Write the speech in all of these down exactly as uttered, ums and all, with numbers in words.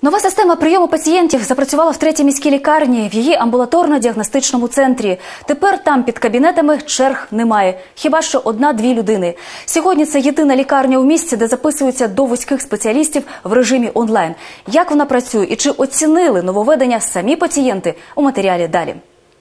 Нова система прийому пацієнтів запрацювала в третій міській лікарні, в її амбулаторно-діагностичному центрі. Тепер там під кабінетами черг немає, хіба що одна-дві людини. Сьогодні це єдина лікарня у місті, де записуються до вузьких спеціалістів в режимі онлайн. Як вона працює і чи оцінили нововведення самі пацієнти – у матеріалі далі.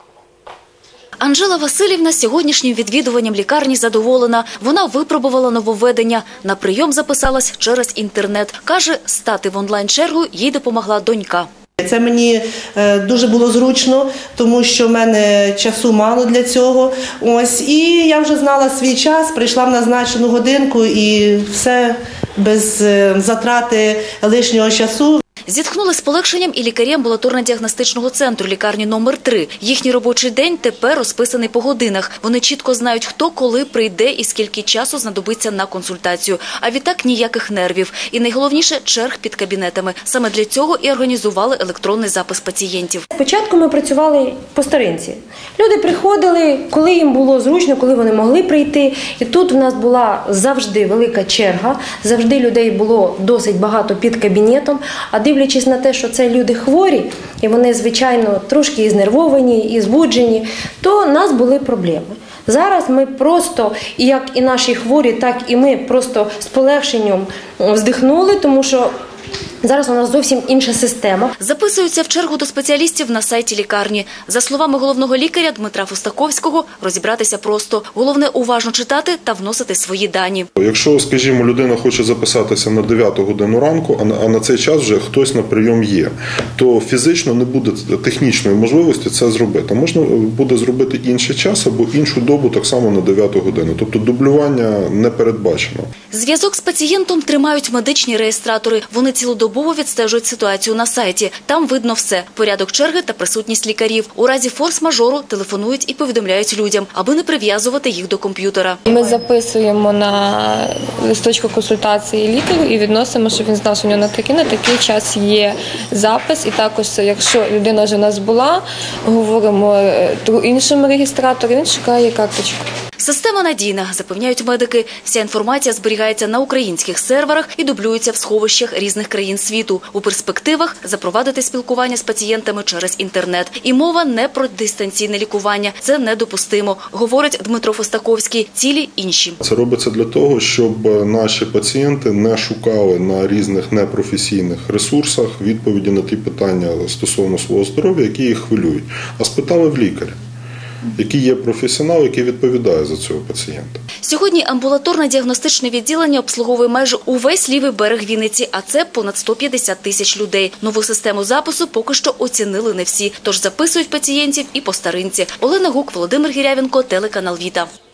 Анжела Васильівна сьогоднішнім відвідуванням лікарні задоволена. Вона випробувала нововведення. На прийом записалась через інтернет. Каже, стати в онлайн-чергу їй допомогла донька. Це мені дуже було зручно, тому що в мене часу мало для цього. Ось, і я вже знала свій час, прийшла в назначену годинку і все без затрати лишнього часу. Зітхнули з полегшенням і лікарі амбулаторно-діагностичного центру лікарні номер три. Їхній робочий день тепер розписаний по годинах. Вони чітко знають, хто коли прийде і скільки часу знадобиться на консультацію. А відтак ніяких нервів. І найголовніше – черг під кабінетами. Саме для цього і організували електронний запис пацієнтів. Спочатку ми працювали по старинці. Люди приходили, коли їм було зручно, коли вони могли прийти. І тут в нас була завжди велика черга, завжди людей було досить багато під кабінетом. А дивлячись на те, що це люди хворі, і вони, звичайно, трошки і знервовані, і збуджені, то в нас були проблеми. Зараз ми просто, і як і наші хворі, так і ми просто з полегшенням вздихнули, тому що зараз у нас зовсім інша система. Записуються в чергу до спеціалістів на сайті лікарні. За словами головного лікаря Дмитра Фостаковського, розібратися просто. Головне – уважно читати та вносити свої дані. Якщо, скажімо, людина хоче записатися на дев'яту годину ранку, а на цей час вже хтось на прийом є, то фізично не буде технічної можливості це зробити. Можна буде зробити інший час або іншу добу так само на дев'яту годину. Тобто дублювання не передбачено. Зв'язок з пацієнтом тримають медичні реєстратори. Вони цілодобово відстежують ситуацію на сайті. Там видно все – порядок черги та присутність лікарів. У разі форс-мажору телефонують і повідомляють людям, аби не прив'язувати їх до комп'ютера. Ми записуємо на листочку консультації лікарю і відносимо, щоб він знав, що в нього на такий, на такий час є запис. І також, якщо людина вже у нас була, говоримо іншому реєстратору, він шукає карточку. Система надійна, запевняють медики. Вся інформація зберігається на українських серверах і дублюється в сховищах різних країн світу. У перспективах запровадити спілкування з пацієнтами через інтернет. І мова не про дистанційне лікування. Це недопустимо, говорить Дмитро Фостаковський. Цілі інші. Це робиться для того, щоб наші пацієнти не шукали на різних непрофесійних ресурсах відповіді на ті питання стосовно свого здоров'я, які їх хвилюють, а спитали в лікаря, який є професіонал, який відповідає за цього пацієнта. Сьогодні амбулаторно-діагностичне відділення обслуговує майже увесь лівий берег Вінниці, а це понад сто п'ятдесят тисяч людей. Нову систему запису поки що оцінили не всі, тож записують пацієнтів і по старинці. Олена Гук, Володимир Гірявенко, телеканал Віта.